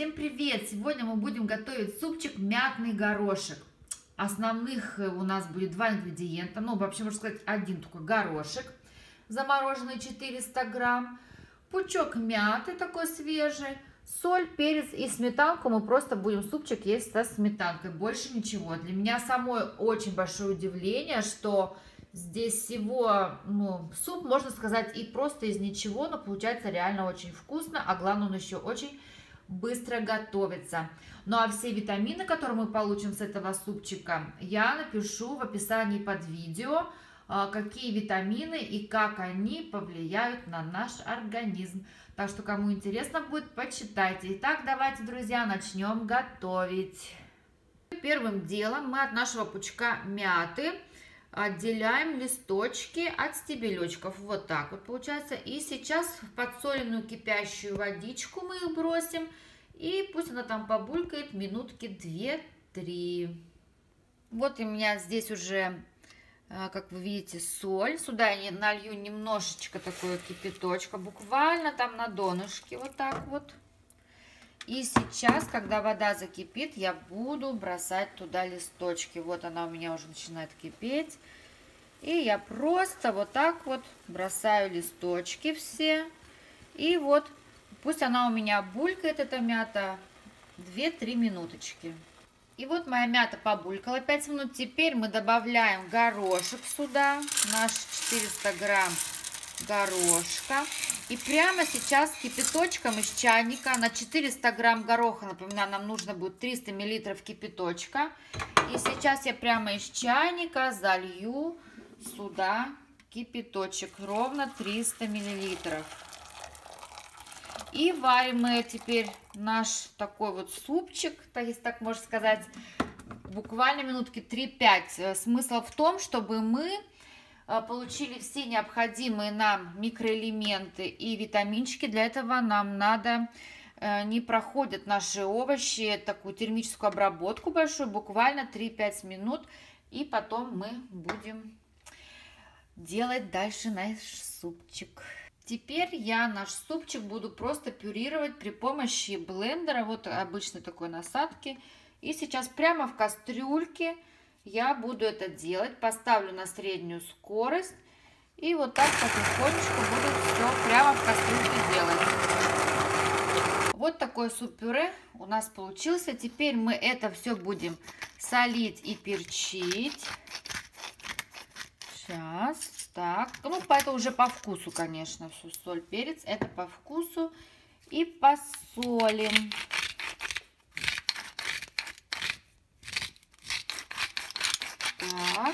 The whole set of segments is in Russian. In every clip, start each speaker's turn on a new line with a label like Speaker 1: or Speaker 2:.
Speaker 1: Всем привет! Сегодня мы будем готовить супчик мятный горошек. Основных у нас будет два ингредиента. Ну, вообще, можно сказать, один только горошек, замороженный 400 грамм, пучок мяты такой свежий, соль, перец и сметанку. Мы просто будем супчик есть со сметанкой. Больше ничего. Для меня самой очень большое удивление, что здесь всего, суп, можно сказать, и просто из ничего, но получается реально очень вкусно, а главное, он еще очень быстро готовится. Ну а все витамины, которые мы получим с этого супчика, я напишу в описании под видео, какие витамины и как они повлияют на наш организм. Так что, кому интересно будет, почитайте. Итак, давайте, друзья, начнем готовить. Первым делом мы от нашего пучка мяты отделяем листочки от стебелечков. Вот так вот получается. И сейчас в подсоленную кипящую водичку мы их бросим. И пусть она там побулькает минутки 2-3. Вот у меня здесь уже, как вы видите, соль. Сюда я налью немножечко такое кипяточка. Буквально там на донышке. Вот так вот. И сейчас, когда вода закипит, я буду бросать туда листочки. Вот она у меня уже начинает кипеть. И я просто вот так вот бросаю листочки все. И вот пусть она у меня булькает, эта мята, 2-3 минуточки. И вот моя мята побулькала 5 минут. Теперь мы добавляем горошек сюда. Наш 400 грамм горошка. И прямо сейчас кипяточком из чайника на 400 грамм гороха, напоминаю, нам нужно будет 300 миллилитров кипяточка. И сейчас я прямо из чайника залью сюда кипяточек, ровно 300 миллилитров. И варим мы теперь наш такой вот супчик, если так можно сказать, буквально минутки 3-5. Смысл в том, чтобы мы получили все необходимые нам микроэлементы и витаминчики. Для этого нам надо, не проходят наши овощи такую термическую обработку большую, буквально 3-5 минут. И потом мы будем делать дальше наш супчик. Теперь я наш супчик буду просто пюрировать при помощи блендера, вот обычной такой насадки. И сейчас прямо в кастрюльке я буду это делать, поставлю на среднюю скорость и вот так потихонечку буду все прямо в кастрюльке делать. Вот такой суп-пюре у нас получился. Теперь мы это все будем солить и перчить. Сейчас, так, это уже по вкусу, конечно, все, соль, перец, это по вкусу. И посолим. Так,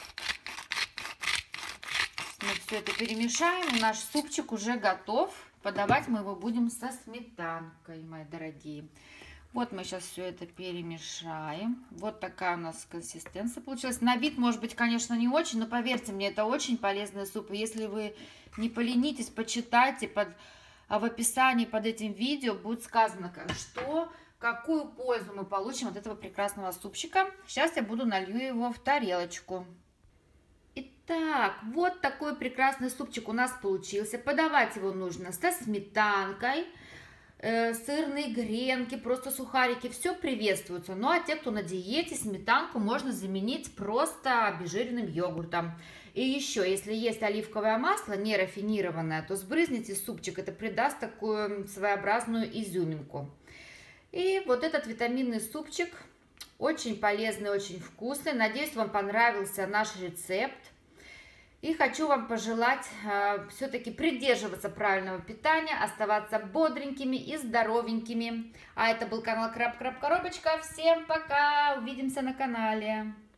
Speaker 1: мы все это перемешаем, и наш супчик уже готов. Подавать мы его будем со сметанкой, мои дорогие. Вот мы сейчас все это перемешаем. Вот такая у нас консистенция получилась. На вид, может быть, конечно, не очень, но поверьте мне, это очень полезный суп. И если вы не поленитесь, почитайте, в описании под этим видео будет сказано, какую пользу мы получим от этого прекрасного супчика. Сейчас я налью его в тарелочку. Итак, вот такой прекрасный супчик у нас получился. Подавать его нужно со сметанкой, сырные гренки, просто сухарики, все приветствуется. Ну а те, кто на диете, сметанку можно заменить просто обезжиренным йогуртом. И еще, если есть оливковое масло не рафинированное, то сбрызните супчик, это придаст такую своеобразную изюминку. И вот этот витаминный супчик очень полезный, очень вкусный. Надеюсь, вам понравился наш рецепт. И хочу вам пожелать все-таки придерживаться правильного питания, оставаться бодренькими и здоровенькими. А это был канал Краб-Краб-Коробочка. Всем пока! Увидимся на канале.